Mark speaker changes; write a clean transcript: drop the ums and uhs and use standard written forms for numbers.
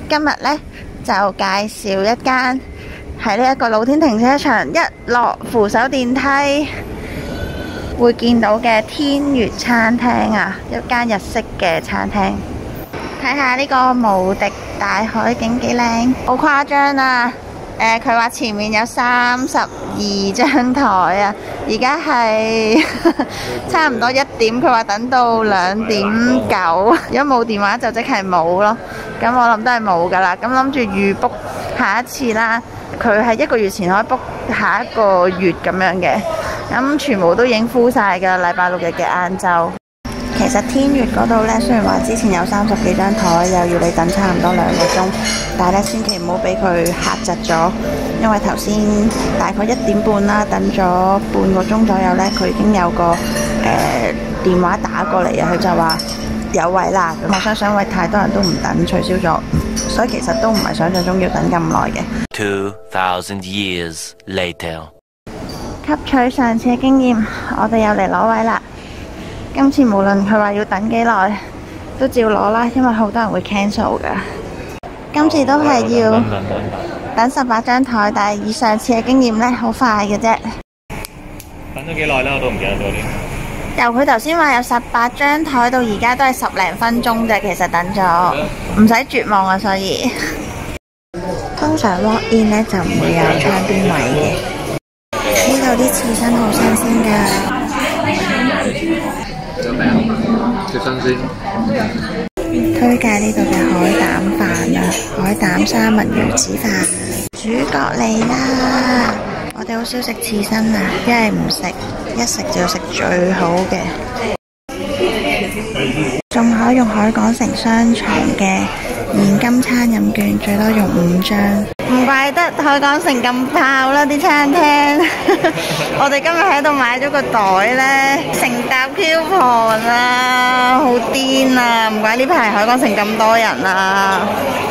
Speaker 1: 今日呢，就介紹一間喺呢一個露天停車場一落扶手電梯會見到嘅天悅餐廳啊，一間日式嘅餐廳。睇下呢個無敵大海景幾靚，好誇張啊！佢話前面有32張台啊，而家係差唔多1點，佢話等到2點9，如果冇電話就即係冇咯。咁我諗都係冇噶啦。咁諗住預 book 下一次啦。佢係1個月前可以 book 下一個月咁樣嘅。咁全部都已經 full 晒噶，禮拜6日嘅晏晝。其實天悅嗰度呢，雖然話之前有30幾張台，又要你等差唔多2個鐘，但係咧千祈唔好俾佢嚇窒咗，因為頭先大概1點半啦，等咗半個鐘左右呢，佢已經有個電話打過嚟啊，佢就話有位啦。咁我相信因為太多人都唔等，取消咗，所以其實都唔係想像中要等咁耐嘅。
Speaker 2: 2000 years later，
Speaker 1: 吸取上次嘅經驗，我哋又嚟攞位啦。今次無論佢話要等幾耐，都照攞啦，因為好多人會 cancel 噶。今次都係要等18張台，但係以上次嘅經驗呢，好快嘅啫。
Speaker 3: 等咗幾耐呢？我都唔記得咗添。
Speaker 1: 由佢頭先話有18張台到而家都係10零分鐘啫，其實等咗，唔使絕望啊。所以通常 walk in 呢就唔會有窗邊位嘅。呢度啲刺身好新鮮㗎。
Speaker 3: 有咩啊？最新鮮。
Speaker 1: 推介呢度嘅海膽飯啊，海膽三文魚子飯。主角嚟啦！我哋好少食刺身啊，一係唔食，一食就食最好嘅。仲可以用海港城商場嘅現金餐飲券，最多用5張。唔怪得海港城咁爆啦啲餐廳。我哋今日喺度買咗個袋呢，成沓 coupon 啊，好癲啊！唔怪呢排海港城咁多人啊。